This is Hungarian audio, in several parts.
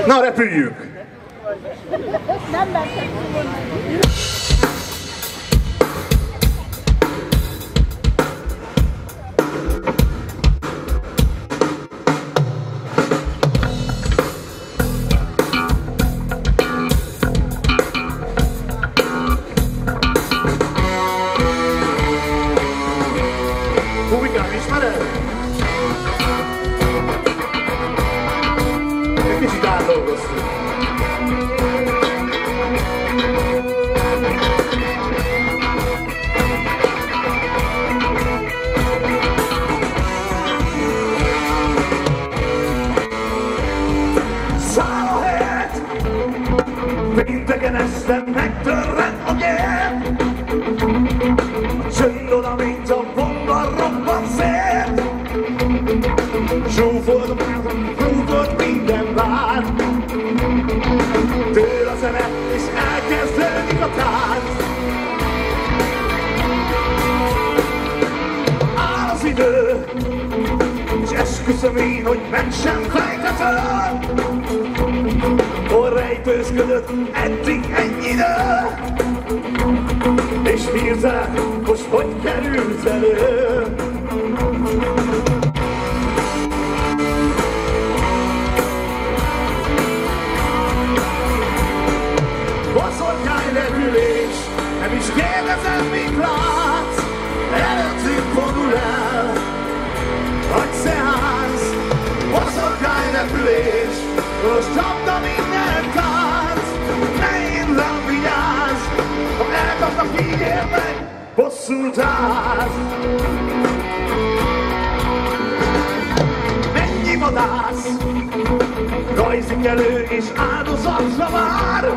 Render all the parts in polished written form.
Na, repüljünk! Nem mertek szólni. Húvikám, ismered? Egy kicsit átdolgoztunk. Száll a helyet! Pénteken este megtörrent a gép! A csönd oda, mint a bomba robban szét! Zsúfolt a mázon, rúgott minden vár! Től a zene, és elkezdődik a tánc! Áll az idő, és esküszöm én, hogy meg sem fejtető! Hol rejtőzködött eddig ennyi idő? És hirtelen, most hogy kerülsz elő? Boszorkány repülés, nem is kérdezem, mit látsz. Előttünk vonul el nagy szeánsz. Boszorkány repülés, most csapda minden tánc. Ne én rám vigyázz, ha elkapnak, így ér meg, bosszút állsz. Mennyi vadász rajzik elő és áldozatra vár.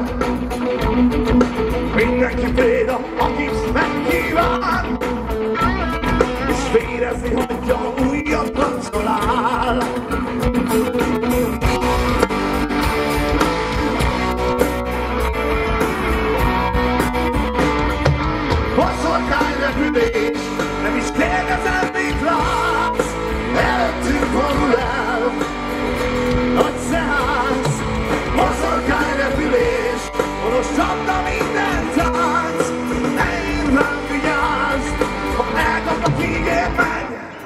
Mindenki préda, akit megkíván, és vérezni hagyja, újabb kancolál. Boszorkány repülés, nem is kérdezem, mit látsz. Előttünk vonul el nagy szeánsz. Boszorkány repülés, most csapda minden tánc. Ne én rám vigyázz, ha elkapnak, így ér meg.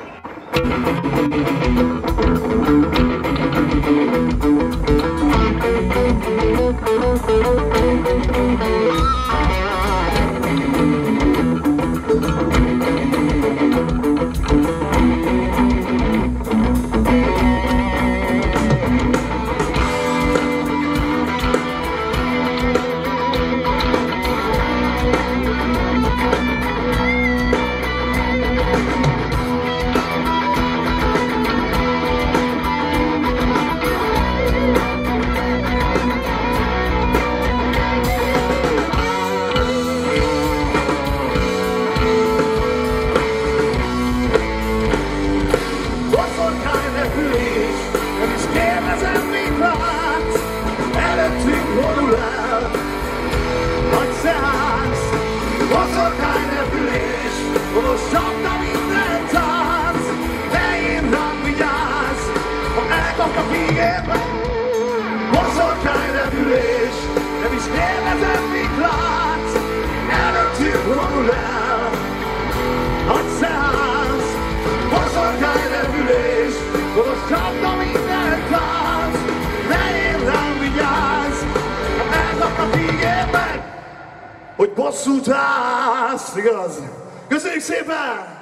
Most csapda minden tánc, de én rám vigyázz, ha elkapnak, így ér meg. Boszorkány repülés, nem is kérdezem, mit látsz. Előttünk vonul el nagy szeánsz. Boszorkány repülés, most csapda minden tánc, de én rám vigyázz, ha elkapnak, így ér meg, hogy bosszút állsz, igaz? Köszönjük szépen!